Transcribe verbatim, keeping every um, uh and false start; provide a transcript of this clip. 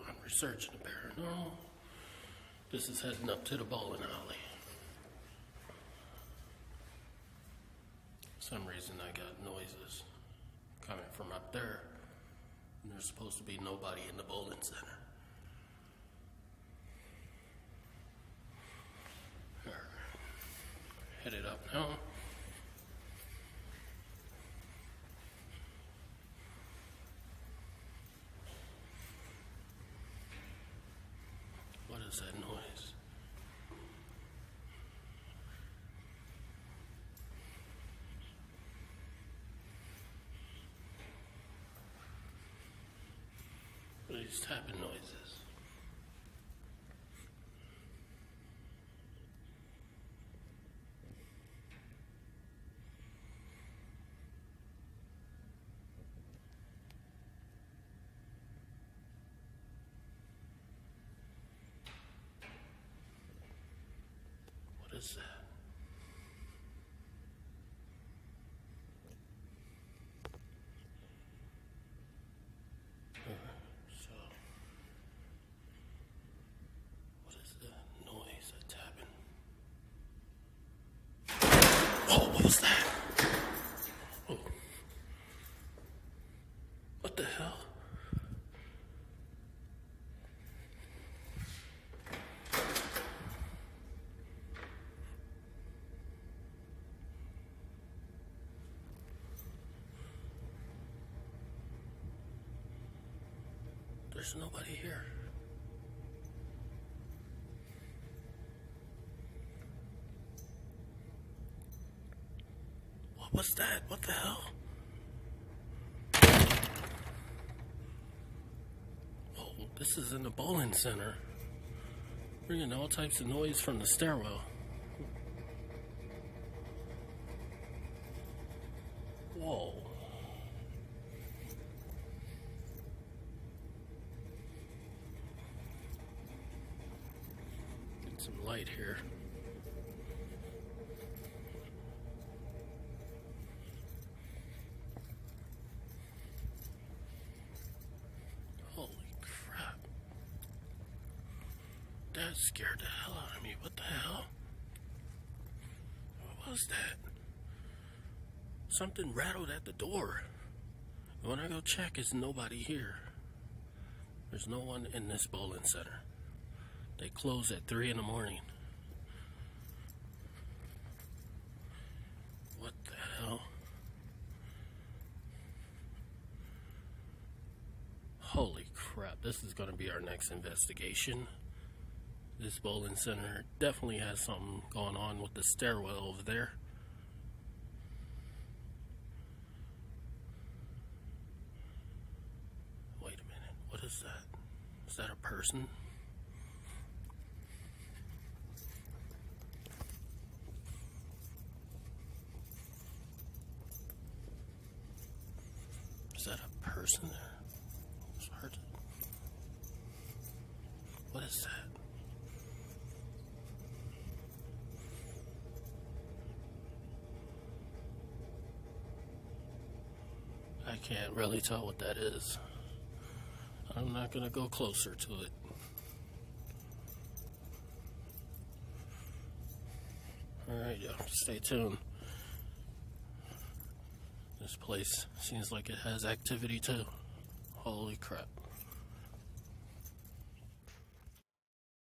on researching the paranormal. This is heading up to the bowling alley. For some reason I got noises coming from up there, and there's supposed to be nobody in the bowling center. Headed up now. What is that noise? What are these tapping noises? What is that? So, what is the noise of tapping? Oh, what was that? Oh. What the hell? There's nobody here. What was that? What the hell? Oh, this is in the bowling center. Bringing all types of noise from the stairwell. Whoa. Some light here. Holy crap. That scared the hell out of me. What the hell? What was that? Something rattled at the door. When I go check, there's nobody here. There's no one in this bowling center. They close at three in the morning. What the hell? Holy crap, this is going to be our next investigation. This bowling center definitely has something going on with the stairwell over there. Wait a minute, what is that? Is that a person? Is that a person there? It's hard to... What is that? I can't really tell what that is. I'm not gonna go closer to it. Alright, y'all, stay tuned. This place seems like it has activity too. Holy crap.